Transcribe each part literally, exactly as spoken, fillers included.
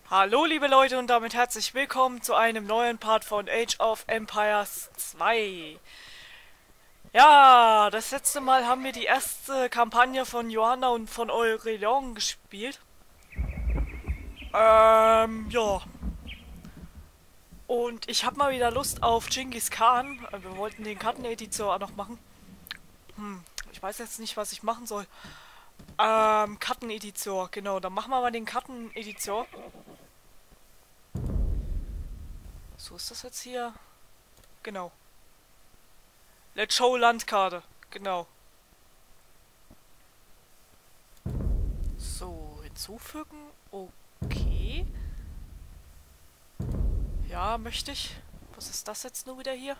Hallo liebe Leute und damit herzlich willkommen zu einem neuen Part von Age of Empires zwei. Ja, das letzte Mal haben wir die erste Kampagne von Johanna und von Aurelion gespielt. Ähm, ja. Und ich habe mal wieder Lust auf Genghis Khan. Wir wollten den Karteneditor auch noch machen. Hm, ich weiß jetzt nicht, was ich machen soll. Ähm, Karteneditor, genau. Dann machen wir mal den Karteneditor. So ist das jetzt hier. Genau. Let's Show Landkarte. Genau. So, hinzufügen. Okay. Ja, möchte ich. Was ist das jetzt nur wieder hier?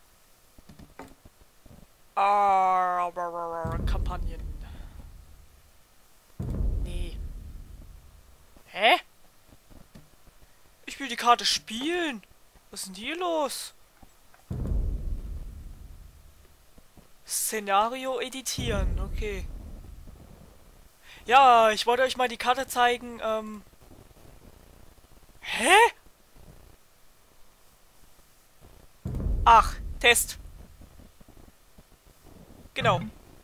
Ah, Kampagnen. Nee. Hä? Ich will die Karte spielen. Was ist denn hier los? Szenario editieren, okay. Ja, ich wollte euch mal die Karte zeigen, ähm... Hä? Ach, Test. Genau.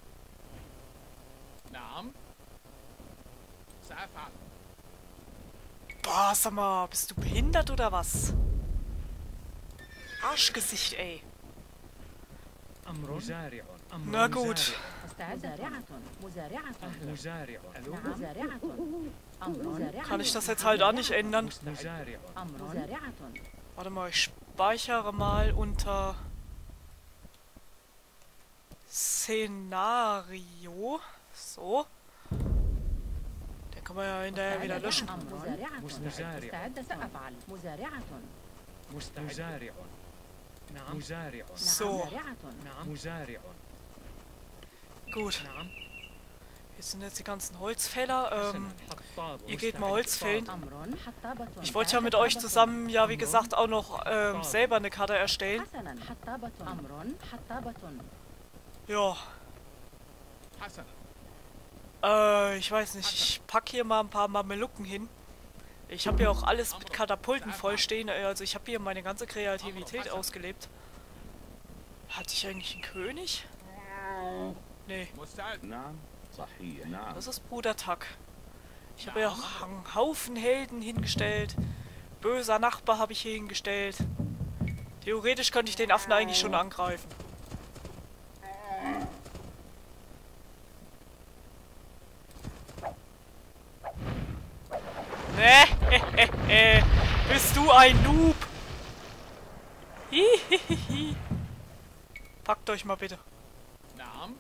نعم سأفعل. Boah, sag mal, bist du behindert oder was? Arschgesicht, ey. أمر مزارع أمر Na gut. مزارعة مزارعة مزارع مزارعة أمر Kann ich das jetzt halt auch nicht ändern? مزارع أمر مزارعة Warte mal, ich speichere mal unter Szenario. So. Den kann man ja hinterher wieder löschen. مزارعة مزارع مستعدة سأفعل مزارعة مزارع نعم مزارع So, مزارعة نعم مزارع gut. نعم Hier sind jetzt die ganzen Holzfäller. Ähm, حطاب ihr geht mal Holz fällen. أمر حطابة Ich wollte ja mit euch zusammen, ja wie gesagt, auch noch ähm, selber eine Karte erstellen. حسنا حطابة أمر حطابة Ja, حسنا. äh, ich weiß nicht, ich pack hier mal ein paar Mamelucken hin. Ich habe hier auch alles mit Katapulten vollstehen, also ich habe hier meine ganze Kreativität ausgelebt. Hatte ich eigentlich einen König? Nee, مستعد. نعم صحيح نعم das ist Bruder Tuck. Ich habe ja auch einen Haufen Helden hingestellt. Böser Nachbar habe ich hier hingestellt. Theoretisch könnte ich den Affen eigentlich schon angreifen. Nee, bist du ein Noob? Hihihihi. Packt euch mal bitte. نعم.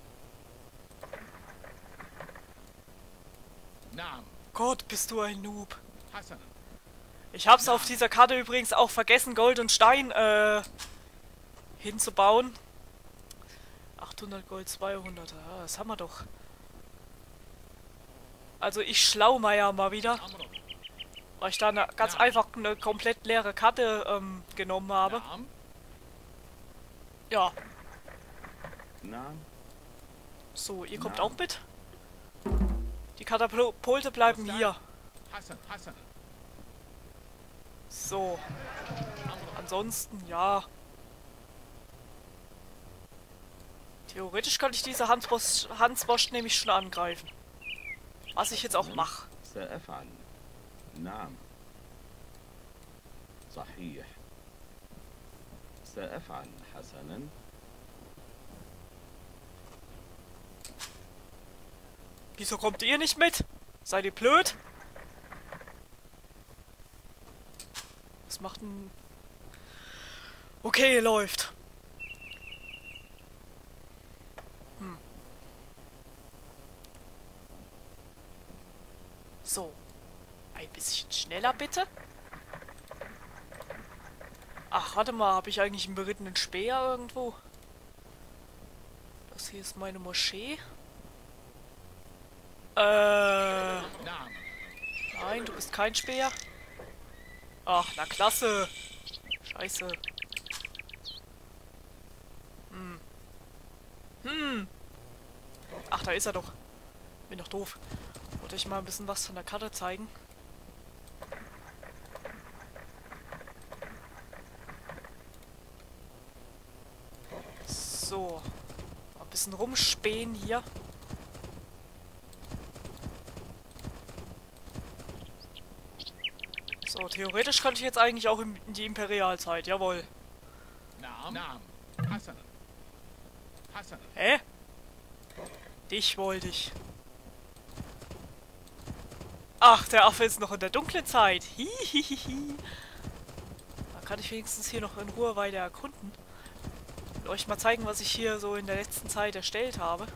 نعم. Gott, bist du ein Noob. حسنا. Ich hab's auf dieser Karte übrigens auch vergessen, Gold und Stein äh, hinzubauen. achthundert Gold, zweihundert. Ja, das haben wir doch. Also ich Schlaumeier mal wieder, أمر. weil ich da eine, ganz einfach eine komplett leere Karte ähm, genommen habe. نعم. Ja, نعم so, ihr kommt Na. auch mit. Die Katapulte bleiben hier. حسنا حسنا. So. Ansonsten, ja. Theoretisch könnte ich diese Hansbosch, Hansbosch nämlich schon angreifen. Was ich jetzt auch mache. سأفعل نعم صحيح سأفعل حسنا Wieso kommt ihr nicht mit? Seid ihr blöd? Was macht ein... Okay, läuft. Hm. So. Ein bisschen schneller, bitte. Ach, warte mal. Habe ich eigentlich einen berittenen Speer irgendwo? Das hier ist meine Moschee. Äh... نعم. Nein, du bist kein Speer. Ach, na klasse. Scheiße. Hm. Hm. Ach, da ist er doch. Bin doch doof. Wollte ich mal ein bisschen was von der Karte zeigen. So. Ein bisschen rumspähen hier. So, theoretisch könnte ich jetzt eigentlich auch in die Imperialzeit, jawohl. Naam. Naam. Hassan. Hassan. Hä? Dich wollte ich. Ach, der Affe ist noch in der dunklen Zeit. Hihihihi. Da kann ich wenigstens hier noch in Ruhe weiter erkunden. Und euch mal zeigen, was ich hier so in der letzten Zeit erstellt habe.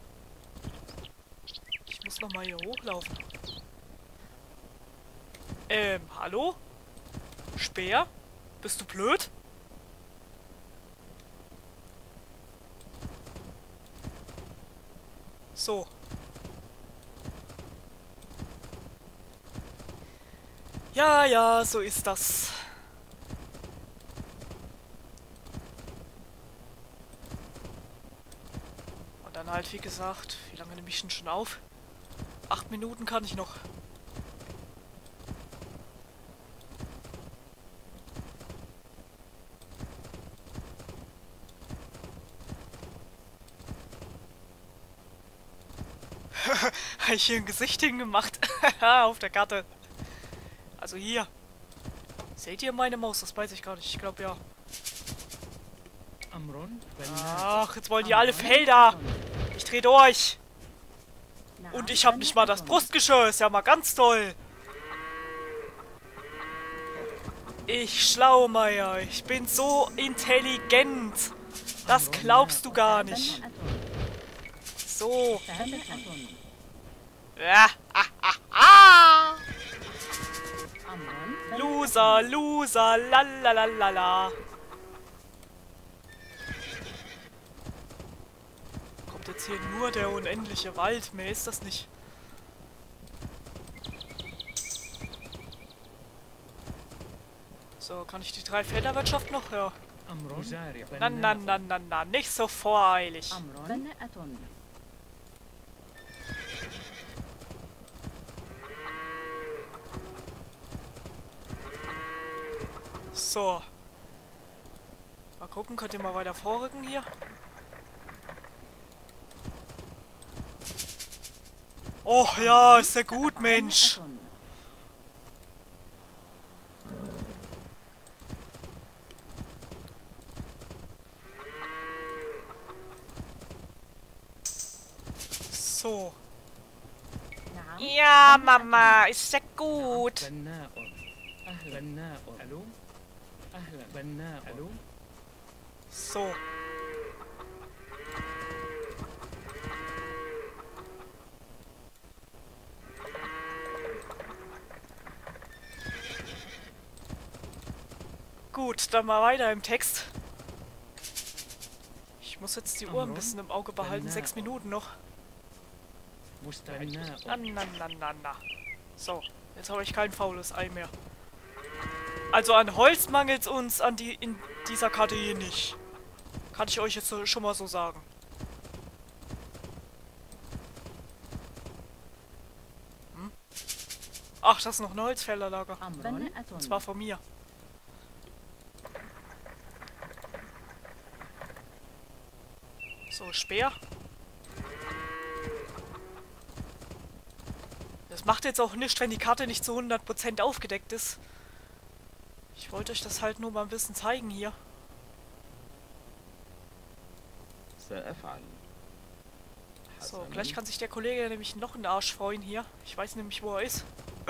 Ich muss noch mal hier hochlaufen. Ähm, hallo? Speer? Bist du blöd? So. Ja, ja, so ist das. Und dann halt, wie gesagt, wie lange nehme ich denn schon auf? Acht Minuten kann ich noch. Habe ich hier ein Gesicht hingemacht. Auf der Karte. Also hier. Seht ihr meine Maus? Das weiß ich gar nicht. Ich glaube ja. أمر بل Ach, jetzt wollen die alle Felder. Ich dreh durch. نعم. Und ich habe nicht mal das Brustgeschirr. Ist ja mal ganz toll. Ich Schlaumeier. Ich bin so intelligent. Das glaubst du gar nicht. So. ثابتة. Ja. Ah, ah, ah. أمر بل Loser, Loser, lalalala. Kommt jetzt hier nur der unendliche Wald? Mehr ist das nicht. So, kann ich die drei Felderwirtschaft noch? Ja. أمر مزارع Na, na, na, na, na, nicht so voreilig. أمر بناءة. So. Mal gucken, könnt ihr mal weiter vorrücken hier? Oh ja, ist ja gut, Mensch. بناءة. So. نعم. Ja, Mama, ist ja gut. بناء أهلا بناء ألو أهلا بناء ألو So. Gut, dann mal weiter im Text. Ich muss jetzt die Uhr ein bisschen im Auge behalten. Sechs Minuten noch. مستبناء Na, na, na, na, na. So, jetzt habe ich kein faules Ei mehr. Also an Holz mangelt es uns an die, in dieser Karte hier nicht. Kann ich euch jetzt so, schon mal so sagen. Hm? Ach, das ist noch ein Holzfällerlager. أمر Und بناءة. zwar von mir. So, Speer. Das macht jetzt auch nichts, wenn die Karte nicht zu hundert Prozent aufgedeckt ist. Ich wollte euch das halt nur mal ein bisschen zeigen hier. سأفعل. So, حسناً. gleich kann sich der Kollege nämlich noch einen Arsch freuen hier. Ich weiß nämlich, wo er ist.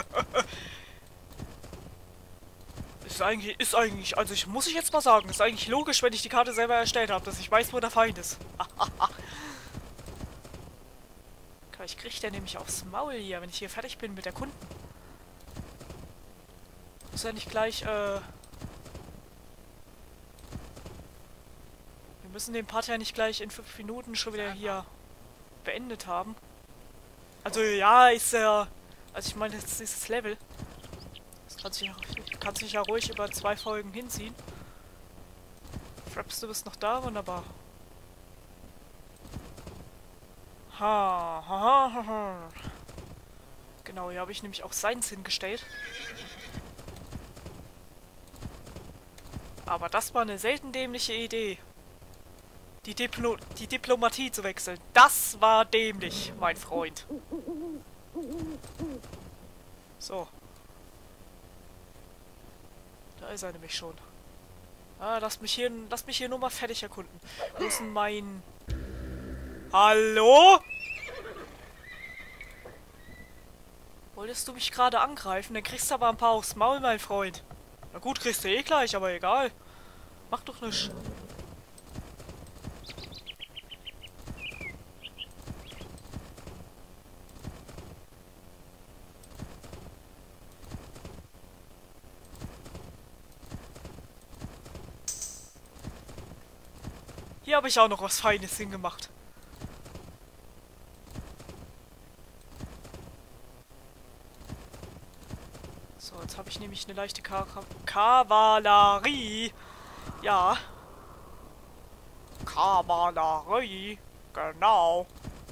Ist eigentlich, ist eigentlich, also ich muss ich jetzt mal sagen, ist eigentlich logisch, wenn ich die Karte selber erstellt habe, dass ich weiß, wo der Feind ist. Ich krieg der nämlich aufs Maul hier, wenn ich hier fertig bin mit der Kunden. Muss ja nicht gleich, äh... Wir müssen den Part ja nicht gleich in fünf Minuten schon wieder hier beendet haben. Also ja, ist ja... Also ich meine, jetzt ist dieses Level. Das kann sich, ja, kann sich ja ruhig über zwei Folgen hinziehen. Fraps, du bist noch da? Wunderbar. Ha, ha, ha, ha. Genau, hier habe ich nämlich auch seins hingestellt. Aber das war eine selten dämliche Idee. die, Diplo die Diplomatie zu wechseln. Das war dämlich, mein Freund. So. Da ist er nämlich schon. Ah, lass mich hier, lass mich hier nur mal fertig erkunden. Wo ist denn mein... Hallo? Wolltest du mich gerade angreifen? Dann kriegst du aber ein paar aufs Maul, mein Freund. Na gut, kriegst du eh gleich, aber egal. Mach doch nichts. Hier habe ich auch noch was Feines hingemacht. So, jetzt habe ich nämlich eine leichte Ka Kavallerie. Ja. Kavallerie. Genau.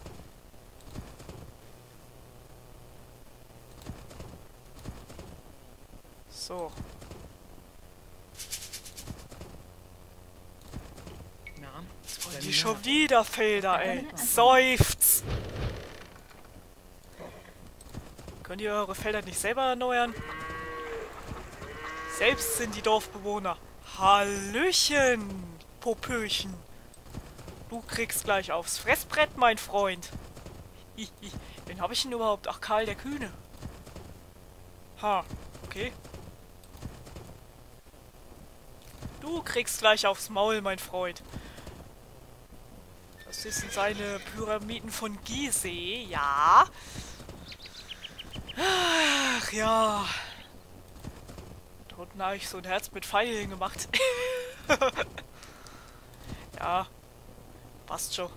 So. نعم Und die schon wieder Felder, ey. Seufz. Könnt ihr eure Felder nicht selber erneuern? Selbst sind die Dorfbewohner. Hallöchen, Popöchen. Du kriegst gleich aufs Fressbrett, mein Freund. Hihi. Wen hab ich denn überhaupt? Ach, Karl der Kühne. Ha, okay. Du kriegst gleich aufs Maul, mein Freund. Das sind seine Pyramiden von Gizeh, ja. Ach ja. Da unten habe ich so ein Herz mit Pfeilen gemacht. Ja. Passt schon.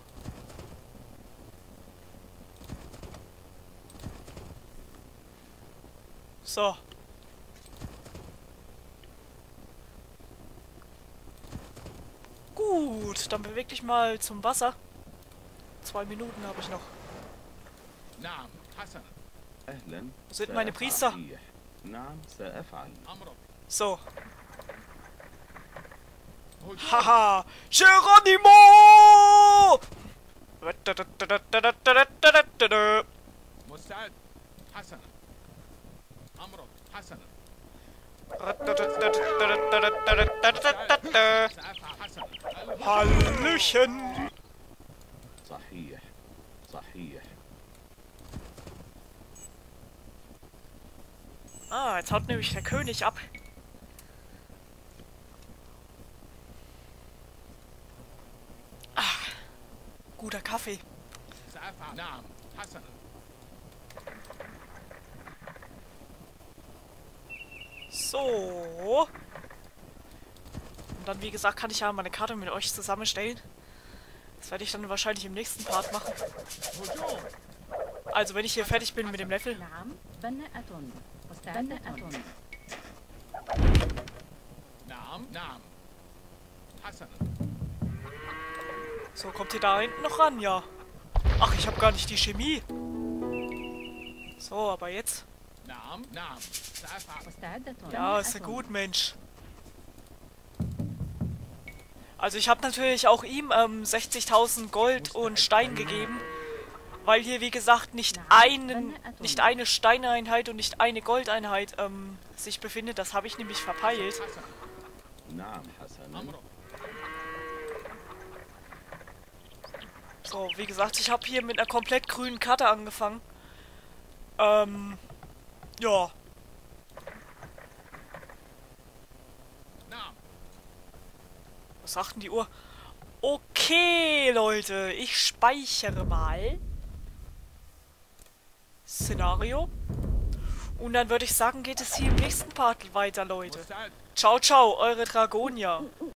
So. Gut, dann beweg dich mal zum Wasser. Zwei Minuten habe ich noch. نعم حسنا أهلا. Wo sind meine Priester? سأفعل. نعم سأفعل. أمرك So. هجوم Haha! Geronimo! مستعد حسنا أمرك حسنا سأفعل حسنا Hallöchen! صحيح. صحيح. Ah, jetzt haut nämlich der König ab. Ah, guter Kaffee. سأفعل نعم حسنا So. Und dann, wie gesagt, kann ich ja meine Karte mit euch zusammenstellen. Das werde ich dann wahrscheinlich im nächsten Part machen. هجوم Also, wenn ich hier fertig bin mit dem Level. نعم بناءة مستعدة نعم نعم حسنا So, kommt ihr da hinten noch ran? Ja. Ach, ich habe gar nicht die Chemie. So, aber jetzt. نعم نعم سأفعل مستعدة Ja, ist ja gut, Mensch. Also ich habe natürlich auch ihm ähm, sechzigtausend Gold und Stein gegeben, weil hier wie gesagt nicht einen, nicht eine Steineinheit und nicht eine Goldeinheit ähm, sich befindet. Das habe ich nämlich verpeilt. حسنا نعم حسنا. أمرك So, wie gesagt, ich habe hier mit einer komplett grünen Karte angefangen. Ähm, ja. نعم Was sagt denn die Uhr? Okay, Leute, ich speichere mal. Szenario. Und dann würde ich sagen, geht es hier im nächsten Part weiter, Leute. مستعد Ciao, ciao, eure Dragonia.